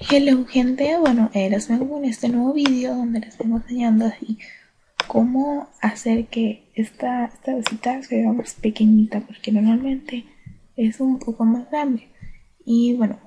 Hello gente, bueno, les vengo con este nuevo vídeo donde les vengo enseñando así cómo hacer que esta vasita se vea más pequeñita, porque normalmente es un poco más grande. Y bueno,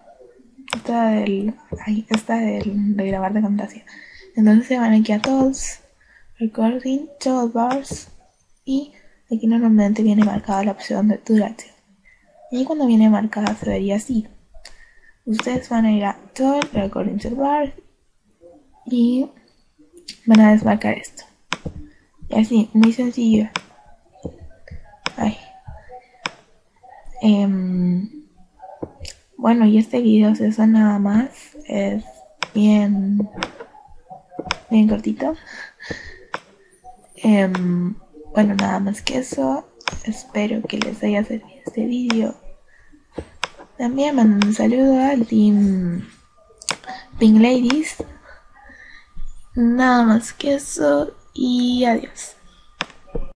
de grabar de Camtasia. Entonces se van aquí a Tools, Recording, Toolbars, y aquí normalmente viene marcada la opción de duración. Y cuando viene marcada se vería así. Ustedes van a ir a Tool, Recording Toolbar y van a desmarcar esto. Y así, muy sencillo. Ay. Bueno, y este video es eso nada más. Es bien cortito. Bueno, nada más que eso. Espero que les haya servido este video. También mando un saludo al team Pink Ladies. Nada más que eso y adiós.